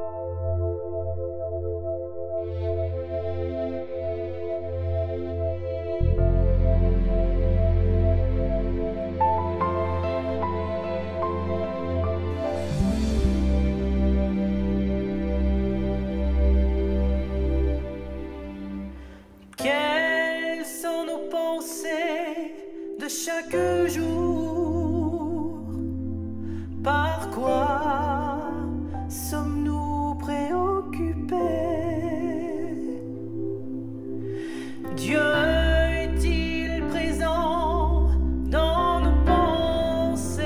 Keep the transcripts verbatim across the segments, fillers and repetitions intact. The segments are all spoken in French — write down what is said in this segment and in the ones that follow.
Quelles sont nos pensées de chaque jour? Par quoi sommes-nous préoccupés? Dieu est-il présent dans nos pensées?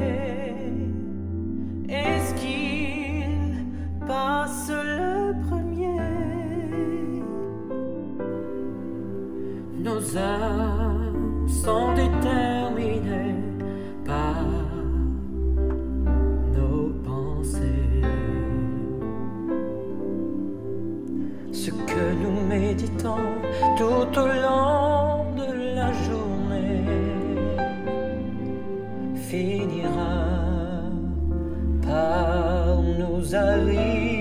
Est-ce qu'il passe le premier? Nos âmes sont déterminées par nos pensées. Ce que nous méditons tout au long de la journée finira par nous arriver.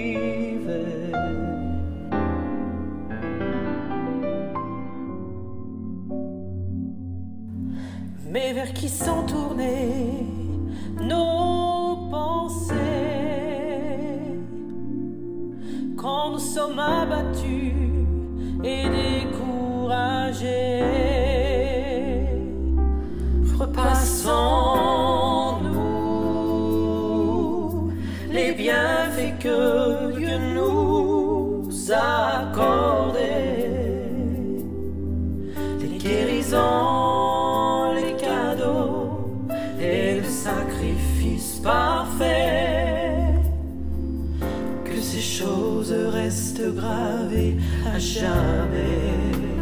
Mais vers qui sont tournées nos pensées quand nous sommes abattus et découragés? Repassons-nous les bienfaits que Dieu nous a accordés, les guérisons, les cadeaux et le sacrifice parfait. Que ces choses restent gravées à jamais.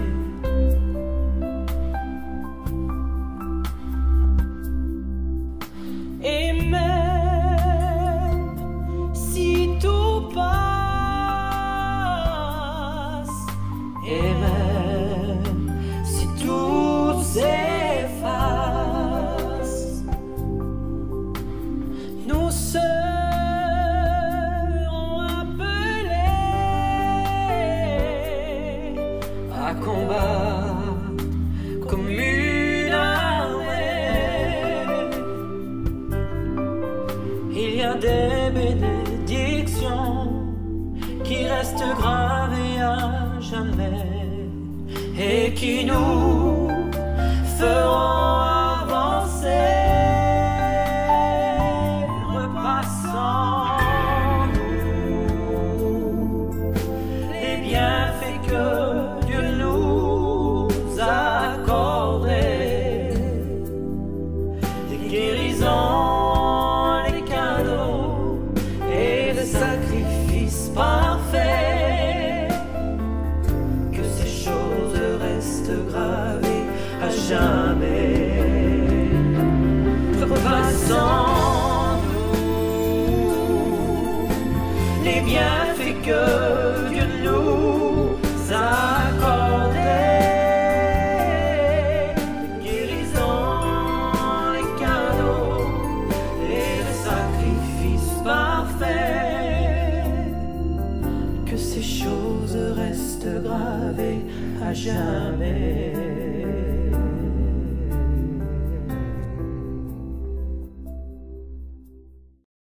Et même si tout passe, et même si tout s'efface, nous serons appelés à combattre comme une armée. Il y a des bénédictions qui restent gravées à jamais et qui nous feront avancer. Repassons-nous les bienfaits que Dieu nous a accordés, les guérisons, les cadeaux et le sacrifice parfait. Que ces choses restent gravées à jamais. Repassons-nous les bienfaits que Dieu nous a accordés, les guérisons, les cadeaux et le sacrifice parfait. Que ces choses restent gravées à jamais.